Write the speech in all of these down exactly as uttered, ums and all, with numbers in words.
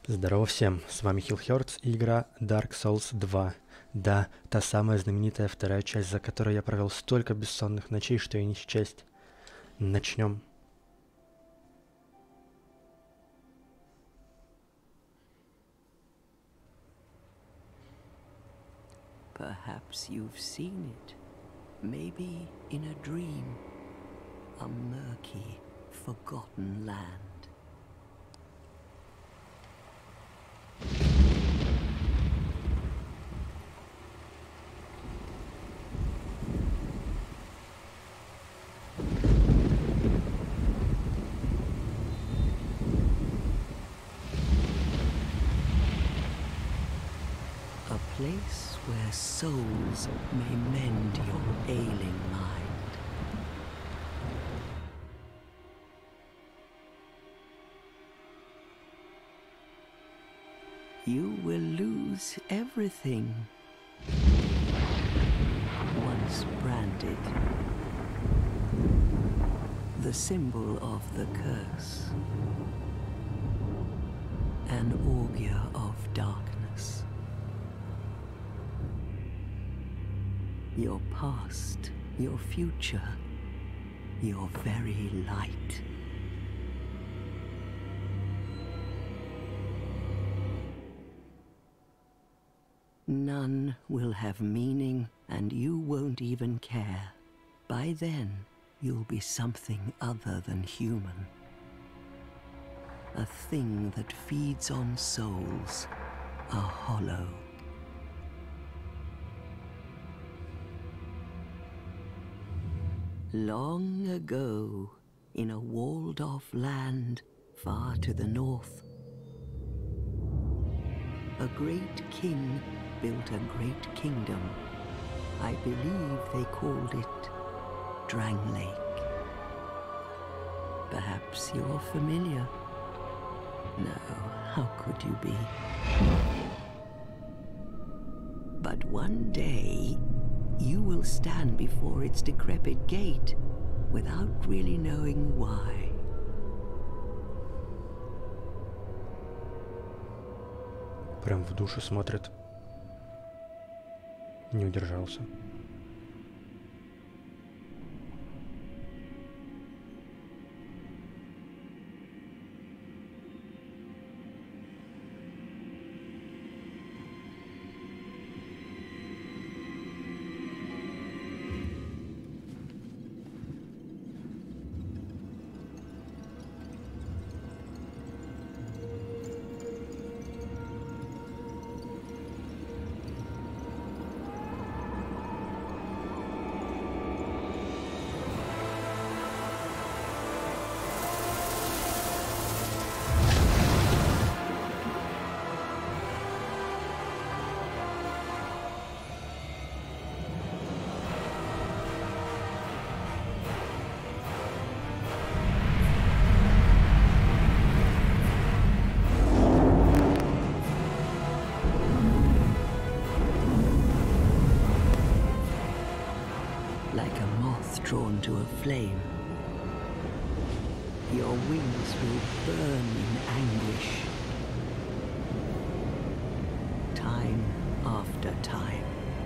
Здорово всем, с вами Хилхёрдс и игра Dark Souls два. Да, та самая знаменитая вторая часть, за которой я провел столько бессонных ночей, что и не счесть. Начнем. Perhaps you've seen it, maybe in a dream, a murky, forgotten land. A place where souls may mend your ailing mind. You will lose everything once branded. The symbol of the curse. An augur of darkness. Your past, your future, your very light. None will have meaning, and you won't even care. By then, you'll be something other than human. A thing that feeds on souls, a hollow. Long ago, in a walled-off land far to the north, a great king built a great kingdom. I believe they called it Drangleic. Perhaps you're familiar. No, how could you be? But one day, you will stand before its decrepit gate without really knowing why. Прям в душу смотрит. Не удержался. Like a moth drawn to a flame, your wings will burn in anguish. Time after time.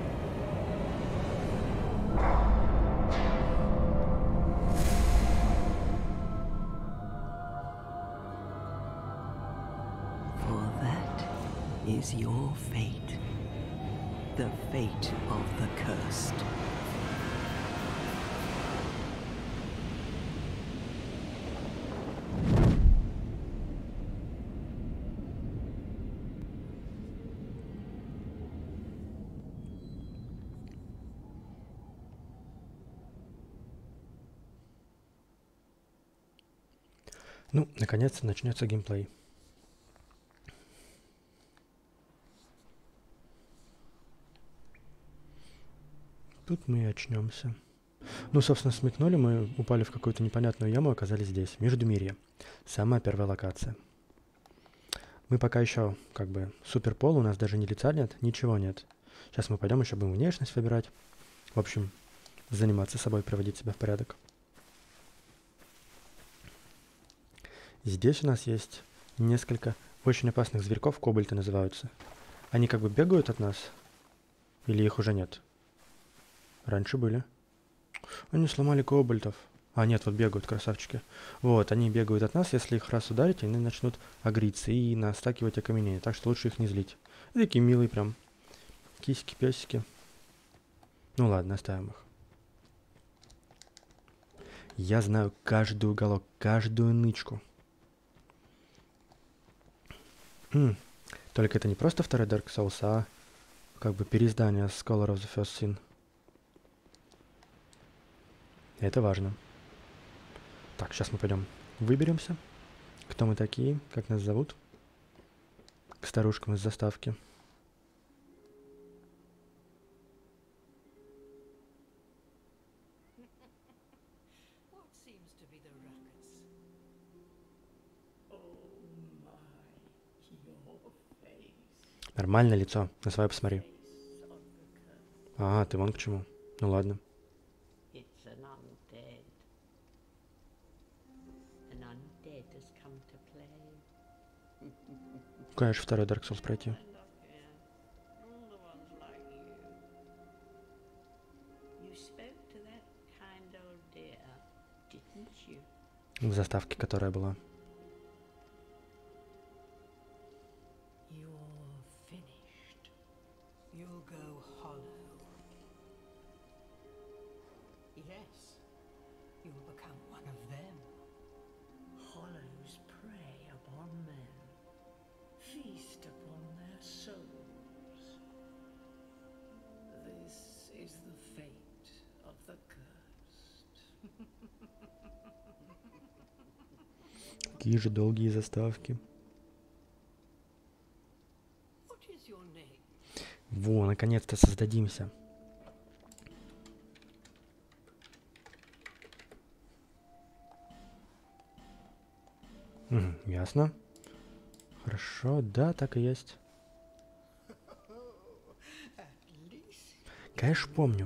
For that is your fate. The fate of the cursed. Ну, наконец-то начнется геймплей. Тут мы и очнемся. Ну, собственно, смекнули, мы упали в какую-то непонятную яму и оказались здесь, Междумирье. Самая первая локация. Мы пока еще, как бы, супер пол, у нас даже ни лица нет, ничего нет. Сейчас мы пойдем еще будем внешность выбирать. В общем, заниматься собой, приводить себя в порядок. Здесь у нас есть несколько очень опасных зверьков, кобальты называются. Они как бы бегают от нас? Или их уже нет? Раньше были. Они сломали кобальтов. А, нет, вот бегают, красавчики. Вот, они бегают от нас, если их раз ударить, они начнут агриться и настакивать окаменение. Так что лучше их не злить. И такие милые прям. Кисики, песики. Ну ладно, оставим их. Я знаю каждый уголок, каждую нычку. М, Только это не просто второй Dark Souls, а как бы переиздание Scholar of the First Sin. Это важно. Так, сейчас мы пойдем выберемся. Кто мы такие, как нас зовут. К старушкам из заставки. Нормальное лицо. На свое посмотри. А, ты вон к чему. Ну ладно. Конечно, второй Dark Souls пройти. В заставке, которая была. Какие же долгие заставки. Во, наконец-то создадимся. Угу, ясно. Хорошо, да, так и есть. Конечно, помню.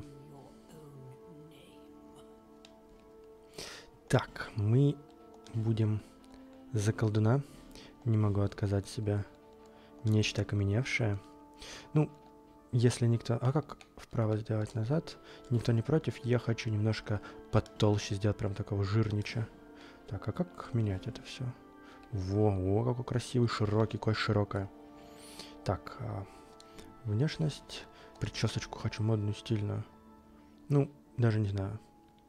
Так, мы будем за колдуна. Не могу отказать себя. Нечто окаменевшее. Ну, если никто... А как вправо сделать назад? Никто не против. Я хочу немножко потолще сделать, прям такого жирнича. Так, а как менять это все? Во, во, какой красивый, широкий, какой широкая. Так, а, внешность. Причесочку хочу модную, стильную. Ну, даже не знаю.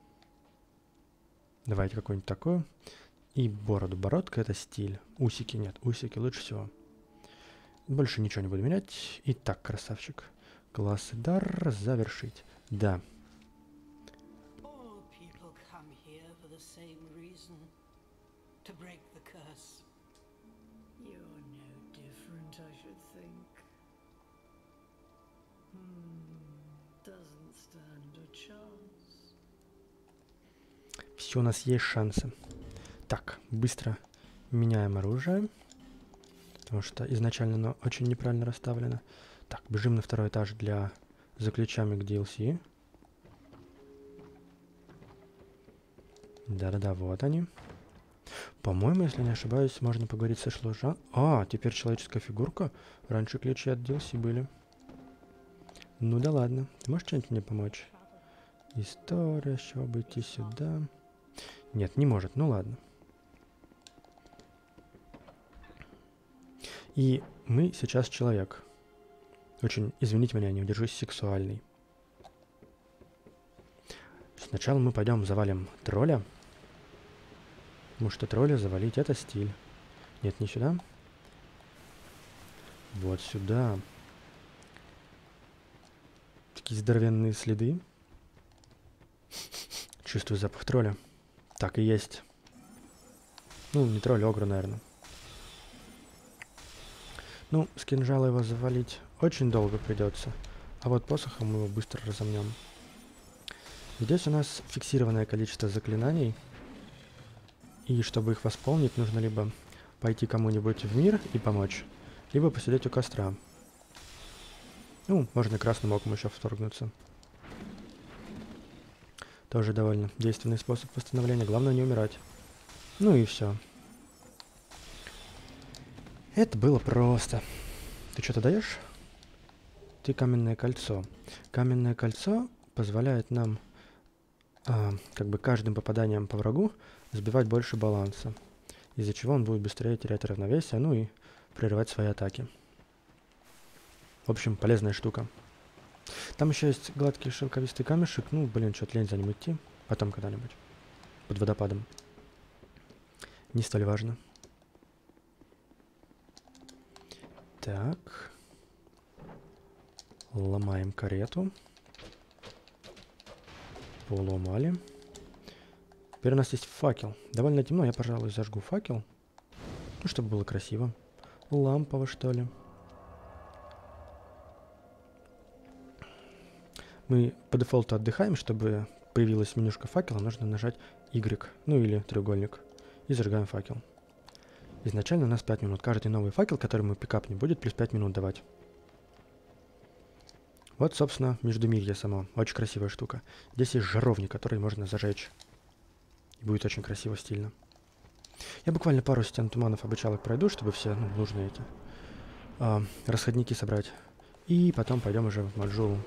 Давайте какую-нибудь такую. И бороду. Бородка — это стиль. Усики нет. Усики лучше всего. Больше ничего не буду менять. Итак, красавчик. Класс и дар завершить. Да. Все, у нас есть шансы. Так, быстро меняем оружие. Потому что изначально оно очень неправильно расставлено. Так, бежим на второй этаж для за ключами к ди эл си. Да-да-да, вот они. По-моему, если не ошибаюсь, можно поговорить со Шлужан. А, теперь человеческая фигурка. Раньше ключи от ди эл си были. Ну да ладно. Ты можешь что-нибудь мне помочь? История, еще обойти сюда. Нет, не может. Ну ладно. И мы сейчас человек. Очень, извините меня, не удержусь, сексуальный. Сначала мы пойдем завалим тролля. Потому что тролля завалить — это стиль. Нет, не сюда. Вот сюда. Такие здоровенные следы. Чувствую запах тролля. Так и есть. Ну, не тролль, огра, наверное. Ну, с кинжала его завалить очень долго придется. А вот посохом мы его быстро разомнем. Здесь у нас фиксированное количество заклинаний. И чтобы их восполнить, нужно либо пойти кому-нибудь в мир и помочь, либо посидеть у костра. Ну, можно красным оком еще вторгнуться. Тоже довольно действенный способ восстановления. Главное не умирать. Ну и все. Это было просто. Ты что-то даешь? Ты каменное кольцо. Каменное кольцо позволяет нам а, как бы каждым попаданием по врагу сбивать больше баланса, из-за чего он будет быстрее терять равновесие, ну и прерывать свои атаки. В общем, полезная штука. Там еще есть гладкий шелковистый камешек. Ну, блин, что-то лень за ним идти. Потом когда-нибудь. Под водопадом. Не столь важно. Так. Ломаем карету. Поломали. Теперь у нас есть факел. Довольно темно, я, пожалуй, зажгу факел. Ну, чтобы было красиво. Лампово, что ли. Мы по дефолту отдыхаем, чтобы появилась менюшка факела, нужно нажать Y, ну или треугольник, и зажигаем факел. Изначально у нас пять минут. Каждый новый факел, который мы пикапнем, будет плюс пять минут давать. Вот, собственно, Междумирье само. Очень красивая штука. Здесь есть жаровни, которые можно зажечь. И будет очень красиво, стильно. Я буквально пару стен туманов обучалок пройду, чтобы все ну, нужные эти а, расходники собрать. И потом пойдем уже в Маджулу.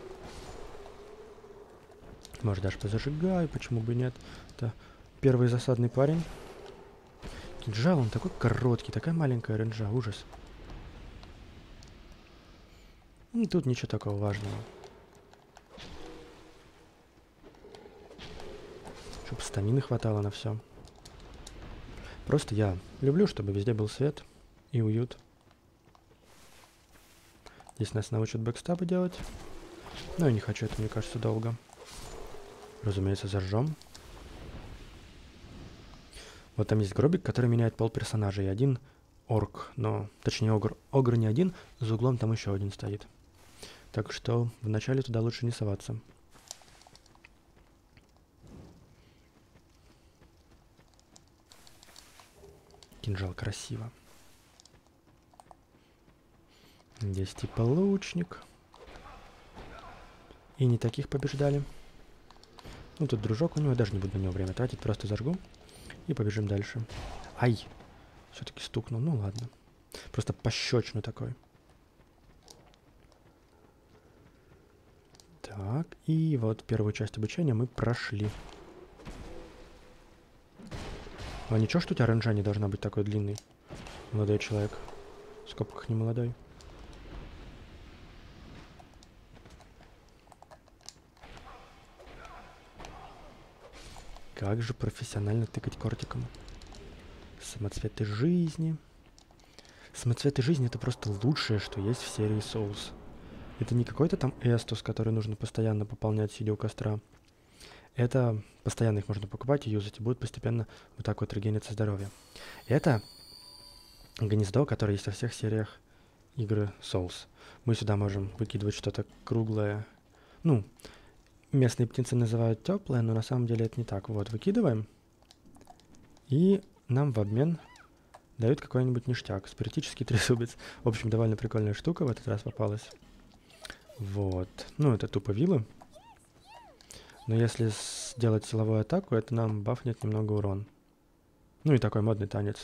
Может, даже позажигаю, почему бы нет. Это первый засадный парень. Кинжал, он такой короткий, такая маленькая ренджа, ужас. И тут ничего такого важного. Чтобы стамины хватало на все. Просто я люблю, чтобы везде был свет и уют. Здесь нас научат бэкстабы делать. Но я не хочу, это, мне кажется, долго. Разумеется, зажжем. Вот там есть гробик, который меняет пол персонажа. И один орк, но... Точнее, огр. Огр не один, за углом там еще один стоит. Так что вначале туда лучше не соваться. Кинжал красиво. Здесь типа лучник. И не таких побеждали. Ну, тут дружок у него, даже не буду на него время тратить, просто зажгу. И побежим дальше. Ай! Все-таки стукнул, ну ладно. Просто пощечину такой. Так, и вот первую часть обучения мы прошли. А ничего, что у тебя ренджа не должна быть такой длинной, молодой человек. В скобках не молодой. Как же профессионально тыкать кортиком. Самоцветы жизни. Самоцветы жизни — это просто лучшее, что есть в серии Souls. Это не какой-то там эстус, который нужно постоянно пополнять, сидя у костра. Это постоянно их можно покупать и юзать, и будет постепенно вот так вот регениться здоровье. Это гнездо, которое есть во всех сериях игры Souls. Мы сюда можем выкидывать что-то круглое. Ну, местные птицы называют теплое, но на самом деле это не так. Вот, выкидываем. И нам в обмен дают какой-нибудь ништяк. Спиритический трезубец. В общем, довольно прикольная штука в этот раз попалась. Вот. Ну, это тупо вилы. Но если сделать силовую атаку, это нам бафнет немного урон. Ну и такой модный танец.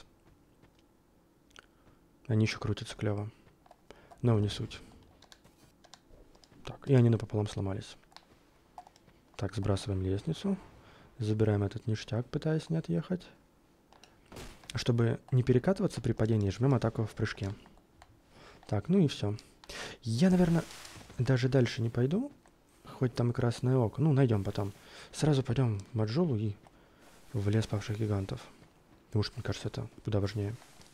Они еще крутятся клево. Но не суть. Так, и они напополам сломались. Так, сбрасываем лестницу. Забираем этот ништяк, пытаясь не отъехать. Чтобы не перекатываться при падении, жмем атаку в прыжке. Так, ну и все. Я, наверное, даже дальше не пойду. Хоть там и красное око. Ну, найдем потом. Сразу пойдем в Маджулу и в лес павших гигантов. Потому что, мне кажется, это куда важнее.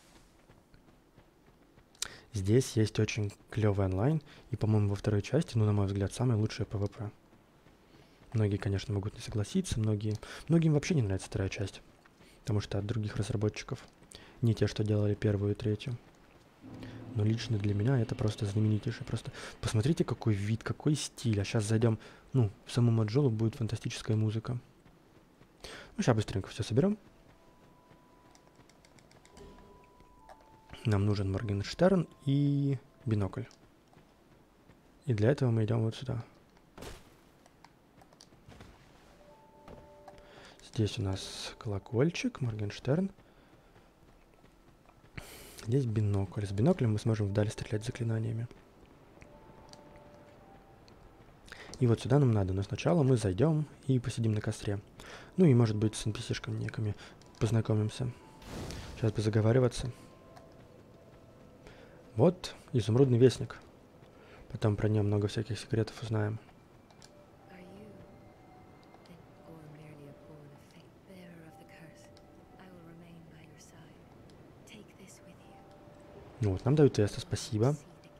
Здесь есть очень клевый онлайн. И, по-моему, во второй части, ну, на мой взгляд, самый лучший PvP. Многие, конечно, могут не согласиться. Многие... Многим вообще не нравится вторая часть. Потому что от других разработчиков. Не те, что делали первую и третью. Но лично для меня это просто знаменитейшее. Просто посмотрите, какой вид, какой стиль. А сейчас зайдем, ну, в саму Маджулу, будет фантастическая музыка. Ну, сейчас быстренько все соберем. Нам нужен Моргенштерн и бинокль. И для этого мы идем вот сюда. Здесь у нас колокольчик, Моргенштерн. Здесь бинокль. С биноклем мы сможем вдаль стрелять заклинаниями. И вот сюда нам надо, но сначала мы зайдем и посидим на костре. Ну и, может быть, с эн пи си-шками некими познакомимся. Сейчас бы заговариваться. Вот изумрудный вестник. Потом про нее много всяких секретов узнаем. Ну вот, нам дают тесты, спасибо.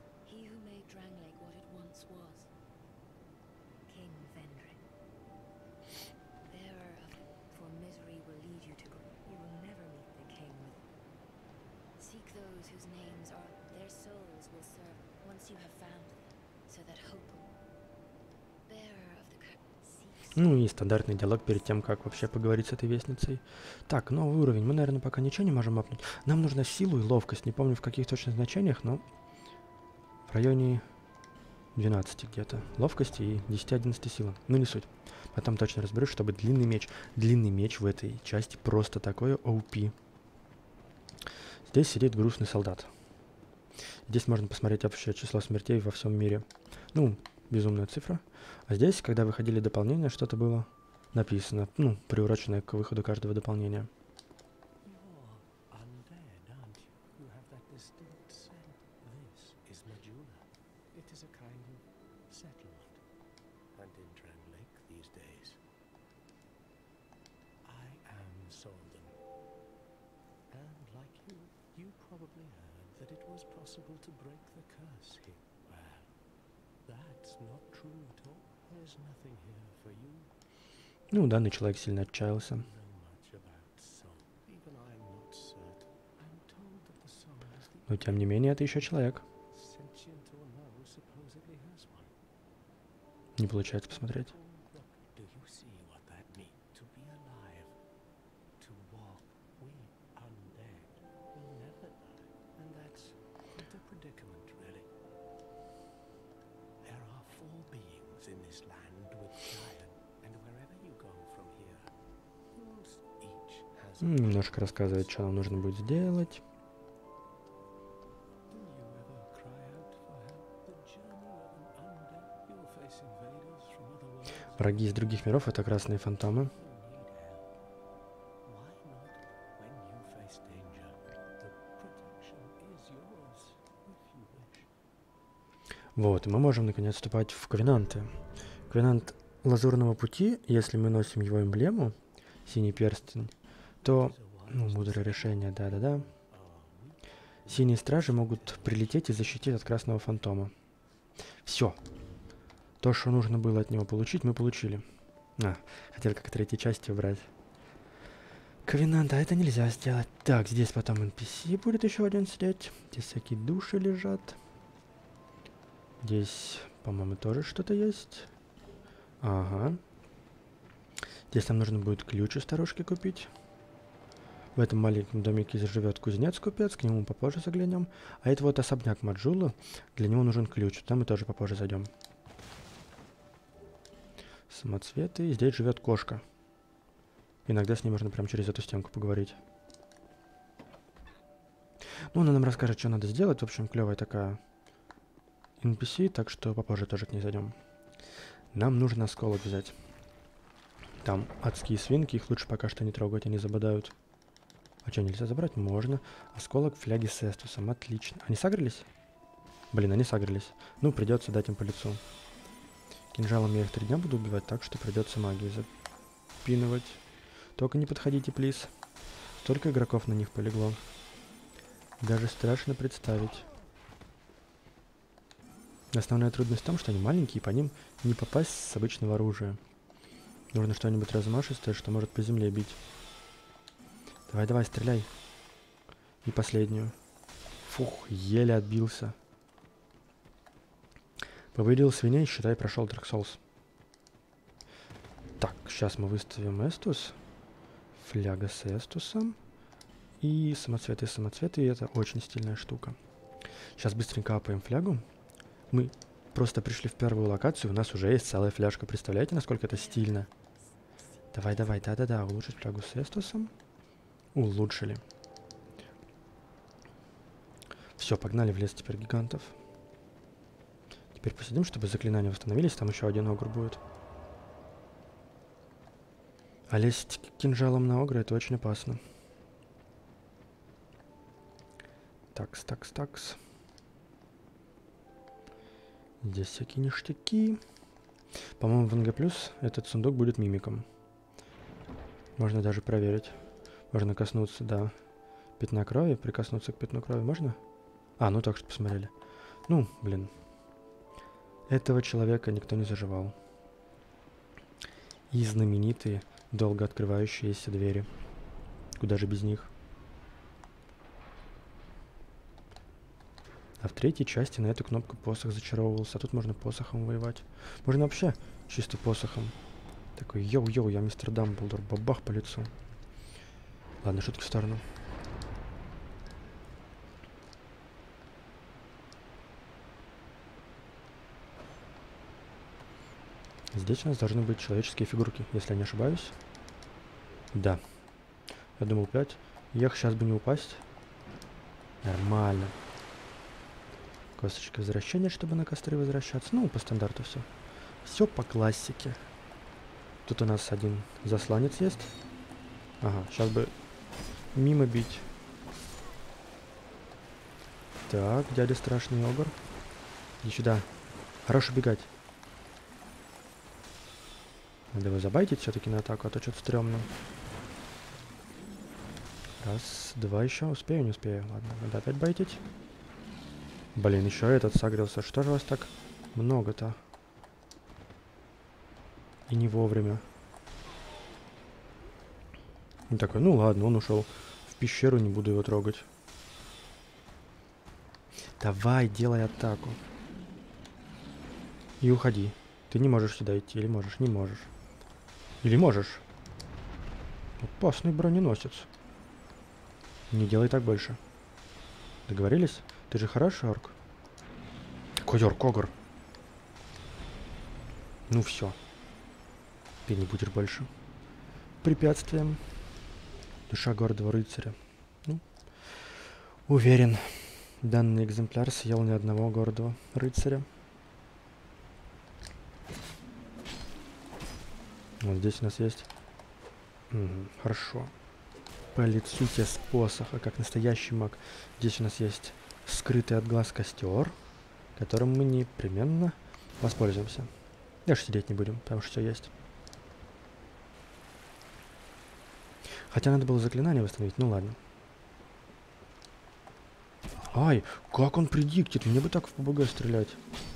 Ну и стандартный диалог перед тем, как вообще поговорить с этой вестницей. Так, новый уровень. Мы, наверное, пока ничего не можем апнуть. Нам нужна силу и ловкость. Не помню в каких точно значениях, но в районе двенадцати где-то. Ловкости и десяти-одиннадцати силы. Ну не суть. Потом точно разберусь, чтобы длинный меч. Длинный меч в этой части просто такое о пи. Здесь сидит грустный солдат. Здесь можно посмотреть общее число смертей во всем мире. Ну, безумная цифра. А здесь, когда выходили дополнения, что-то было написано, ну, приуроченное к выходу каждого дополнения. Ну, данный человек сильно отчаялся. Но, тем не менее, это еще человек. Не получается посмотреть. Немножко рассказывает, что нам нужно будет сделать. Враги из других миров — это красные фантомы. Вот, и мы можем наконец вступать в ковенанты. Ковенант Лазурного Пути, если мы носим его эмблему, синий перстень, то, ну, мудрое решение, да-да-да. Синие стражи могут прилететь и защитить от красного фантома. Все. То, что нужно было от него получить, мы получили. А, хотел как третьей части убрать. Ковенант, а это нельзя сделать. Так, здесь потом эн пи си будет еще один сидеть. Здесь всякие души лежат. Здесь, по-моему, тоже что-то есть. Ага. Здесь нам нужно будет ключ у старушки купить. В этом маленьком домике живет кузнец-купец, к нему попозже заглянем. А это вот особняк Маджула, для него нужен ключ, там мы тоже попозже зайдем. Самоцветы, и здесь живет кошка. Иногда с ней можно прямо через эту стенку поговорить. Ну, она нам расскажет, что надо сделать. В общем, клевая такая эн пи си, так что попозже тоже к ней зайдем. Нам нужно осколок взять. Там адские свинки, их лучше пока что не трогать, они забодают. А что, нельзя забрать? Можно. Осколок фляги с эстусом. Отлично. Они сагрились? Блин, они сагрились. Ну, придется дать им по лицу. Кинжалом я их три дня буду убивать, так что придется магию запинывать. Только не подходите, плиз. Столько игроков на них полегло. Даже страшно представить. Основная трудность в том, что они маленькие, и по ним не попасть с обычного оружия. Нужно что-нибудь размашистое, что может по земле бить. Давай, давай, стреляй. И последнюю. Фух, еле отбился. Повредил свиней, считай, прошел Dark Souls. Так, сейчас мы выставим эстус. Фляга с эстусом. И самоцветы, самоцветы, и это очень стильная штука. Сейчас быстренько апаем флягу. Мы просто пришли в первую локацию, у нас уже есть целая фляжка. Представляете, насколько это стильно? Давай, давай, да-да-да, улучшить флягу с эстусом. Улучшили. Все, погнали в лес теперь гигантов. Теперь посидим, чтобы заклинания восстановились. Там еще один огр будет. А лезть кинжалом на огра — это очень опасно. Такс, такс, такс. Здесь всякие ништяки. По-моему, в эн гэ плюс этот сундук будет мимиком. Можно даже проверить. Можно коснуться, да, пятна крови. Прикоснуться к пятну крови можно? А, ну так что посмотрели. Ну, блин. Этого человека никто не заживал. И знаменитые, долго открывающиеся двери. Куда же без них? А в третьей части на эту кнопку посох зачаровывался, а тут можно посохом воевать. Можно вообще чисто посохом. Такой, йоу-йоу, я мистер Дамблдор, бабах по лицу. Ладно, шутки в сторону. Здесь у нас должны быть человеческие фигурки, если я не ошибаюсь. Да. Я думал пять. Эх, сейчас бы не упасть. Нормально. Косточка возвращения, чтобы на костры возвращаться. Ну, по стандарту все. Все по классике. Тут у нас один засланец есть. Ага, сейчас бы мимо бить. Так, дядя страшный огр. Иди сюда. Хорош убегать. Надо его забайтить все-таки на атаку, а то что-то стрёмно. Раз, два еще. Успею, не успею. Ладно, надо опять байтить. Блин, еще этот согрелся. Что же у вас так много-то? И не вовремя. И такой, ну ладно, он ушел в пещеру, не буду его трогать. Давай, делай атаку. И уходи. Ты не можешь сюда идти, или можешь? Не можешь. Или можешь? Опасный броненосец. Не делай так больше. Договорились? Ты же хороший орк. Какой орк, огр? Ну все. Ты не будешь больше препятствием. Душа гордого рыцаря. Ну, уверен, данный экземпляр съел ни одного гордого рыцаря. Вот здесь у нас есть. Угу, хорошо. По лицу тебе с посоха, как настоящий маг. Здесь у нас есть скрытый от глаз костер, которым мы непременно воспользуемся. Даже сидеть не будем, потому что все есть. Хотя надо было заклинание восстановить, ну ладно. Ай, как он предиктит, мне бы так в пэ бэ гэ стрелять.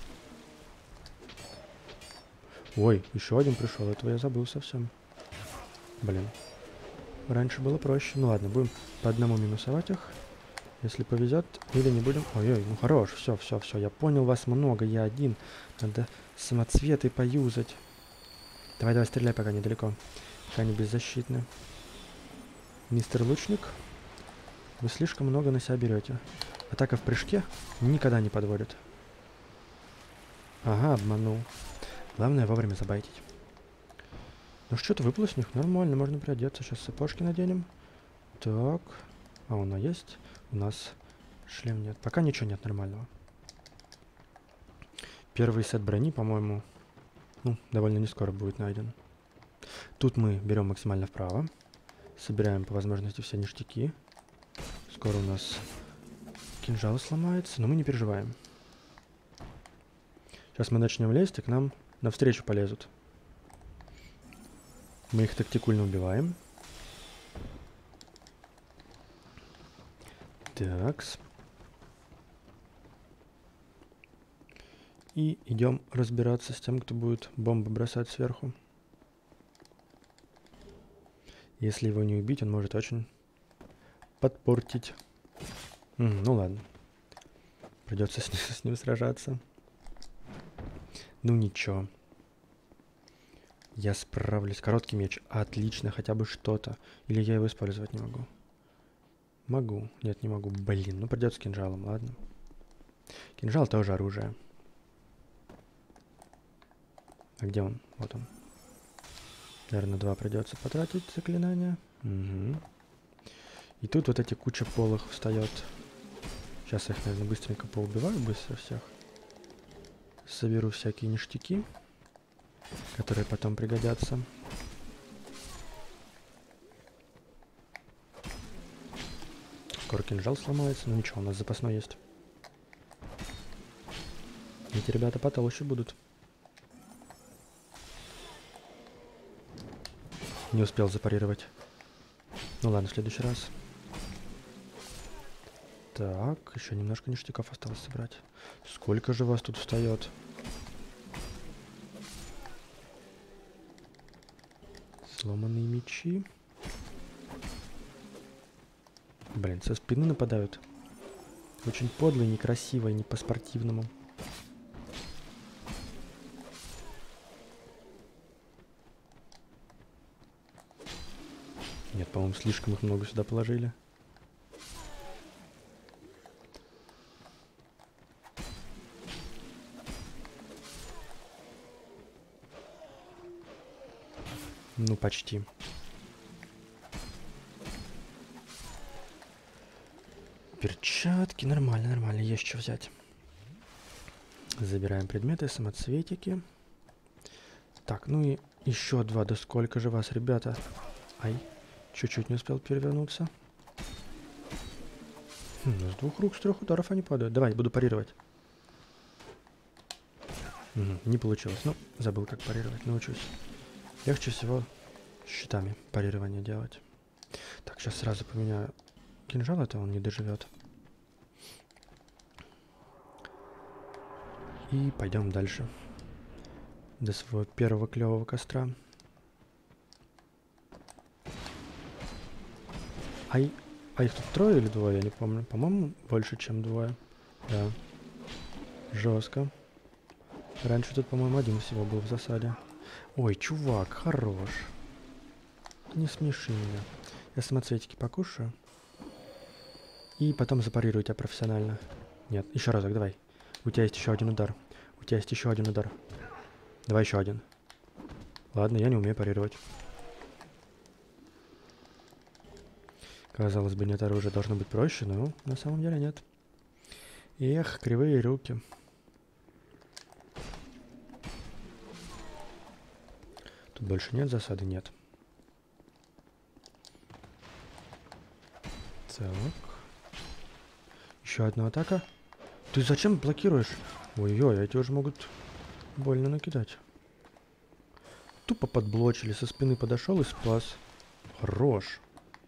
Ой, еще один пришел, этого я забыл совсем. Блин. Раньше было проще. Ну ладно, будем по одному минусовать их. Если повезет, или не будем. Ой-ой, ну хорош, все, все, все. Я понял, вас много, я один. Надо самоцветы поюзать. Давай, давай, стреляй, пока недалеко. Пока они беззащитны. Мистер Лучник, вы слишком много на себя берете. Атака в прыжке никогда не подводит. Ага, обманул. Главное вовремя забайтить. Ну что-то выпало с них. Нормально, можно приодеться. Сейчас сапожки наденем. Так. А у нас есть? У нас шлем нет. Пока ничего нет нормального. Первый сет брони, по-моему, ну, довольно не скоро будет найден. Тут мы берем максимально вправо. Собираем по возможности все ништяки. Скоро у нас кинжал сломается, но мы не переживаем. Сейчас мы начнем лезть, и к нам навстречу полезут. Мы их тактикульно убиваем. Такс. И идем разбираться с тем, кто будет бомбы бросать сверху. Если его не убить, он может очень подпортить. М, ну ладно. Придется с ним, с ним сражаться. Ну ничего. Я справлюсь. Короткий меч. Отлично, хотя бы что-то. Или я его использовать не могу? Могу. Нет, не могу. Блин, ну придется кинжалом, ладно. Кинжал тоже оружие. А где он? Вот он. Наверное, два придется потратить заклинания. Угу. И тут вот эти куча полых встает. Сейчас я их, наверное, быстренько поубиваю, быстро всех. Соберу всякие ништяки, которые потом пригодятся. Скоро кинжал сломается, но ничего, у нас запасной есть. Эти ребята потолще будут. Не успел запарировать. Ну ладно, в следующий раз. Так, еще немножко ништяков осталось собрать. Сколько же вас тут встает? Сломанные мечи. Блин, со спины нападают. Очень подло и некрасиво, и не по-спортивному. Нет, по-моему, слишком их много сюда положили. Ну, почти. Перчатки. Нормально, нормально. Есть что взять. Забираем предметы, самоцветики. Так, ну и еще два. Да сколько же вас, ребята? Ай, чуть-чуть не успел перевернуться. Хм, с двух рук, с трех ударов они падают. Давай, буду парировать. Угу, не получилось. Ну, забыл, как парировать. Научусь. Легче всего щитами парирование делать. Так, сейчас сразу поменяю кинжал, это он не доживет. И пойдем дальше. До своего первого клевого костра. А, и, а их тут трое или двое, я не помню. По-моему, больше, чем двое. Да. Жестко. Раньше тут, по-моему, один всего был в засаде. Ой, чувак, хорош. Не смеши меня. Я самоцветики покушаю. И потом запарирую тебя профессионально. Нет, еще разок, давай. У тебя есть еще один удар. У тебя есть еще один удар. Давай еще один. Ладно, я не умею парировать. Казалось бы, нет, оружие должно быть проще, но на самом деле нет. Эх, кривые руки. Тут больше нет засады? Нет. Так. Еще одна атака. Ты зачем блокируешь? Ой-ой, эти уже могут больно накидать. Тупо подблочили, со спины подошел и спас. Хорош.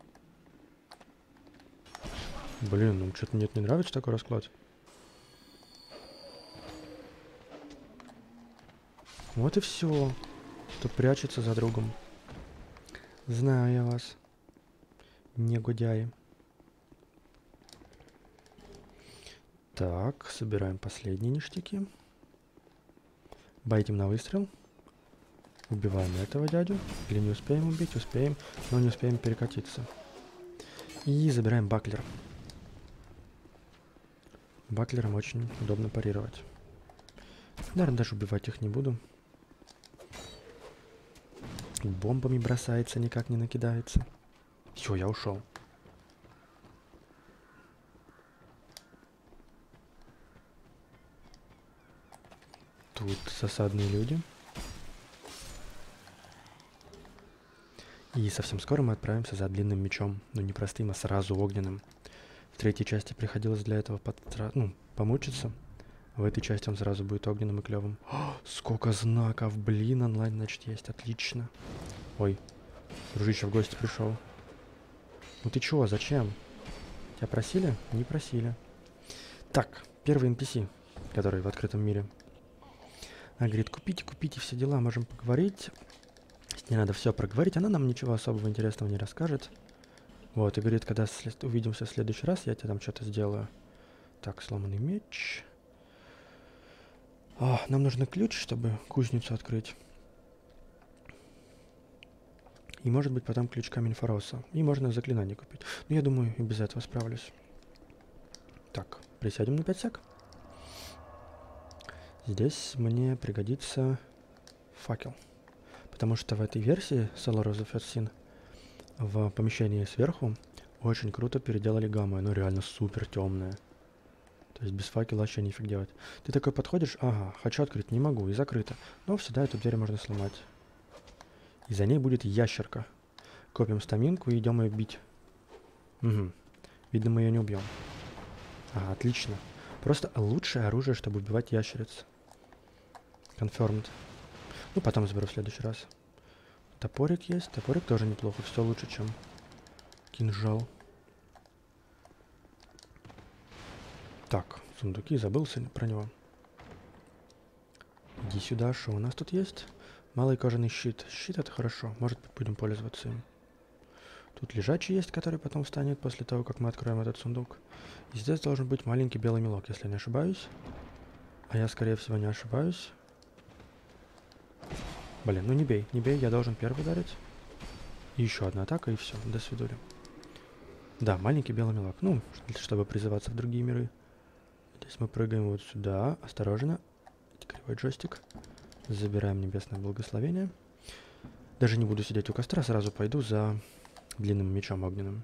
Блин, ну что-то мне не нравится такой расклад. Вот и все. Кто прячется за другом. Знаю я вас. Негодяи. Так, собираем последние ништяки. Байтим на выстрел. Убиваем этого дядю. Или не успеем убить? Успеем, но не успеем перекатиться. И забираем баклер. Баклером очень удобно парировать. Наверное, даже убивать их не буду. Бомбами бросается, никак не накидается. Все, я ушел. Тут засадные люди. И совсем скоро мы отправимся за длинным мечом. Но не простым, а сразу огненным. В третьей части приходилось для этого подтра... ну, помучиться. В этой части он сразу будет огненным и клевым. О, сколько знаков! Блин, онлайн, значит, есть. Отлично. Ой, дружище в гости пришел. Ну ты чего, зачем? Тебя просили? Не просили. Так, первый эн пи си, который в открытом мире. Она говорит, купите, купите, все дела, можем поговорить. Не надо все проговорить, она нам ничего особого интересного не расскажет. Вот, и говорит, когда след... увидимся в следующий раз, я тебе там что-то сделаю. Так, сломанный меч. О, нам нужен ключ, чтобы кузницу открыть. И может быть потом ключ камень Фароса. И можно заклинание купить. Но я думаю, и без этого справлюсь. Так, присядем на пять сек. Здесь мне пригодится факел. Потому что в этой версии Solar of the First Sin в помещении сверху очень круто переделали гамму. Оно реально супер темное. То есть без факела вообще нифиг делать. Ты такой подходишь, ага, хочу открыть, не могу, и закрыто. Но всегда эту дверь можно сломать. И за ней будет ящерка. Копим стаминку и идем ее бить. Угу. Видно, мы ее не убьем. Ага, отлично. Просто лучшее оружие, чтобы убивать ящериц. Confirmed. Ну, потом заберу в следующий раз. Топорик есть. Топорик тоже неплохо. Все лучше, чем кинжал. Так, сундуки. Забылся про него. Иди сюда. Что у нас тут есть? Малый кожаный щит. Щит — это хорошо. Может, будем пользоваться им. Тут лежачий есть, который потом встанет после того, как мы откроем этот сундук. И здесь должен быть маленький белый мелок, если не ошибаюсь. А я, скорее всего, не ошибаюсь. Блин, ну не бей, не бей, я должен первый ударить. И еще одна атака, и все, до свидули. Да, маленький белый мелок. Ну, чтобы призываться в другие миры. Здесь мы прыгаем вот сюда, осторожно. Кривой джойстик. Забираем небесное благословение. Даже не буду сидеть у костра, сразу пойду за длинным мечом огненным.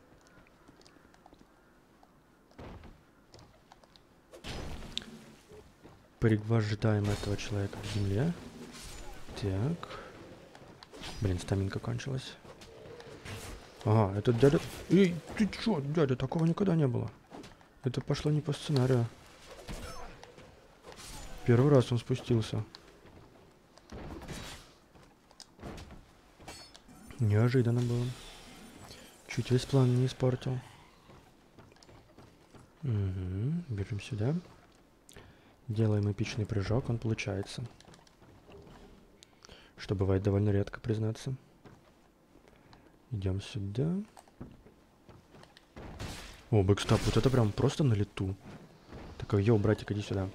Пригвождаем этого человека к земле. Так. Блин, стаминка кончилась. Ага, этот дядя... Эй, ты чё, дядя, такого никогда не было. Это пошло не по сценарию. Первый раз он спустился. Неожиданно было. Чуть весь план не испортил. Угу, бежим сюда. Делаем эпичный прыжок, он получается. Что бывает довольно редко, признаться. Идем сюда. О, бэкстап, вот это прям просто на лету. Такой, йоу, братик, иди сюда.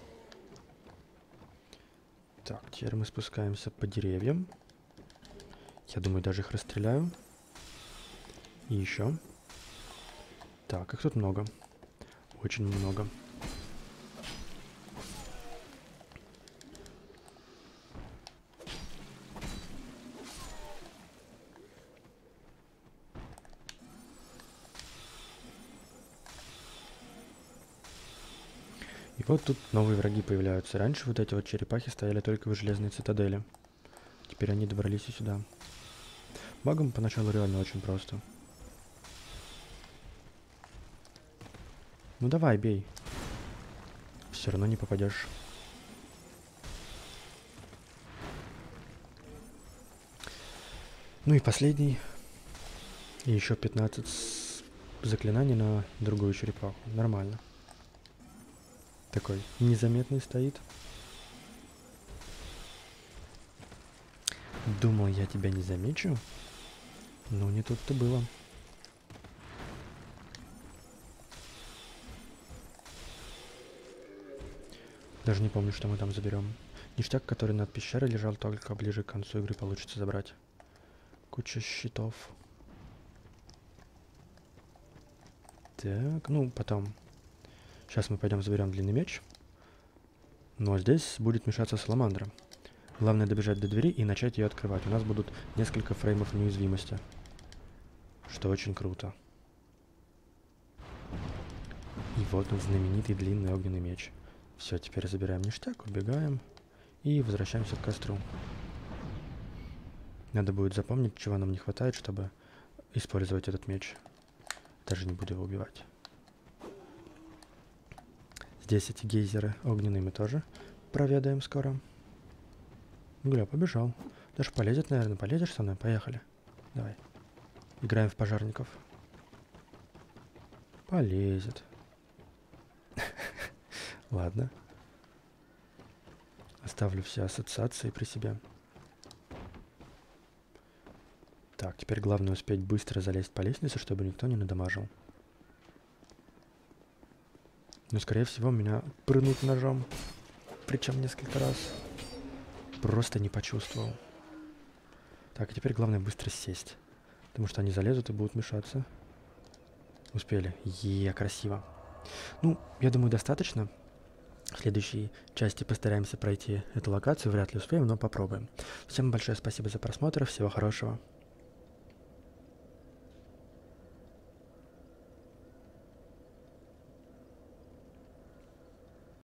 Так, теперь мы спускаемся по деревьям. Я думаю, даже их расстреляю. И еще. Так, их тут много. Очень много. И вот тут новые враги появляются. Раньше вот эти вот черепахи стояли только в железной цитадели. Теперь они добрались и сюда. Багом поначалу реально очень просто. Ну давай, бей. Все равно не попадешь. Ну и последний. И еще пятнадцать заклинаний на другую черепаху. Нормально. Такой незаметный стоит. Думал, я тебя не замечу. Но не тут-то было. Даже не помню, что мы там заберем. Ништяк, который над пещерой лежал, только ближе к концу игры получится забрать. Куча щитов. Так, ну потом. Сейчас мы пойдем заберем длинный меч. Но здесь будет мешаться саламандра. Главное добежать до двери и начать ее открывать. У нас будут несколько фреймов неуязвимости. Что очень круто. И вот он, знаменитый длинный огненный меч. Все, теперь забираем ништяк, убегаем и возвращаемся к костру. Надо будет запомнить, чего нам не хватает, чтобы использовать этот меч. Даже не буду его убивать. Здесь эти гейзеры огненные мы тоже проведаем скоро. Гля, побежал. Даже полезет, наверное. Полезешь со мной? Поехали. Давай. Играем в пожарников. Полезет. Ладно. Оставлю все ассоциации при себе. Так, теперь главное успеть быстро залезть по лестнице, чтобы никто не надамажил. Но, скорее всего, меня прынут ножом. Причем несколько раз. Просто не почувствовал. Так, а теперь главное быстро сесть. Потому что они залезут и будут мешаться. Успели. Е, красиво. Ну, я думаю, достаточно. В следующей части постараемся пройти эту локацию. Вряд ли успеем, но попробуем. Всем большое спасибо за просмотр. Всего хорошего.